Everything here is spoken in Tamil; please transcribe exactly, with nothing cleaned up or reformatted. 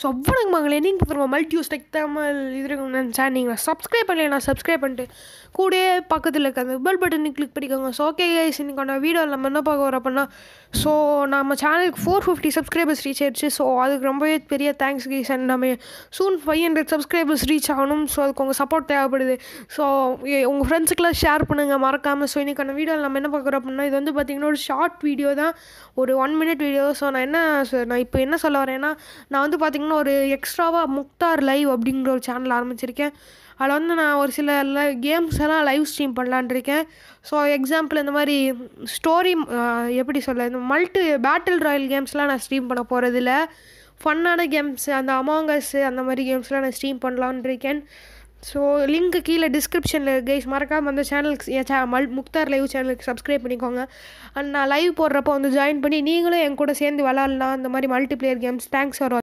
ஸோ அவ்வளோங்க மகளே நீங்கள் பார்த்துருவோம் மல்டி யூஸ் டெக் தமிழ் இது நினச்சா நீங்கள் சப்ஸ்கிரைப் பண்ணலையா சப்ஸ்கிரைப் பண்ணிட்டு கூடயே பக்கத்தில் இருக்க அந்த பெல் பட்டனை கிளிக் பண்ணிக்கோங்க. ஸோ ஓகே கைஸ், இன்னைக்கான வீடியோவில் நம்ம என்ன பார்க்க வரோம் அப்படின்னா, ஸோ நம்ம சேனலுக்கு ஃபோர் ஃபிஃப்டி சப்ஸ்கிரைபர்ஸ் ரீச் ஆயிடுச்சு. ஸோ அதுக்கு ரொம்பவே பெரிய தேங்க்ஸ் கைஸ். அண்ட் நம்ம soon five hundred subscribers reach ஆகணும். ஸோ அதுக்கு உங்கள் சப்போர்ட் தேவைப்படுது. ஸோ உங்கள் ஃப்ரெண்ட்ஸுக்கெல்லாம் ஷேர் பண்ணுங்கள் மறக்காமல். ஸோ இன்னைக்கான வீடியோவில் நம்ம என்ன பார்க்குறோம் அப்படின்னா, இது வந்து பார்த்திங்கன்னா ஒரு ஷார்ட் வீடியோ தான், ஒரு ஒன் மினிட் வீடியோ. ஸோ நான் என்ன நான் இப்போ என்ன சொல்ல வரேன்னா, நான் வந்து பார்த்திங்கன்னா ஒரு எக்ஸ்ட்ராவாக முக்தார் லைவ் அப்படிங்கிற ஒரு சேனல் ஆரம்பிச்சிருக்கேன். அதில் வந்து நான் ஒரு சில கேம்ஸ் எல்லாம் லைவ் ஸ்ட்ரீம் பண்ணலான் இருக்கேன். ஸோ எக்ஸாம்பிள் இந்த மாதிரி ஸ்டோரி எப்படி சொல்ல, இந்த மல்டி பேட்டில் ராயல் கேம்ஸ்லாம் நான் ஸ்ட்ரீம் பண்ண போகிறதில்ல. ஃபன்னான கேம்ஸ், அந்த அமாங்கஸ் அந்த மாதிரி கேம்ஸ்லாம் நான் ஸ்ட்ரீம் பண்ணலான் இருக்கேன். ஸோ லிங்க்கு கீழே டிஸ்கிரிப்ஷனில் கைஸ் மறக்காமல் அந்த சேனலுக்கு என் சே மல் முக்தார் லைவ் சேனலுக்கு சப்ஸ்கிரைப் பண்ணிக்கோங்க. அண்ட் நான் லைவ் போடுறப்போ வந்து ஜாயின் பண்ணி நீங்களும் என் கூட சேர்ந்து விளாட்லாம் அந்த மாதிரி multiplayer games. Thanks for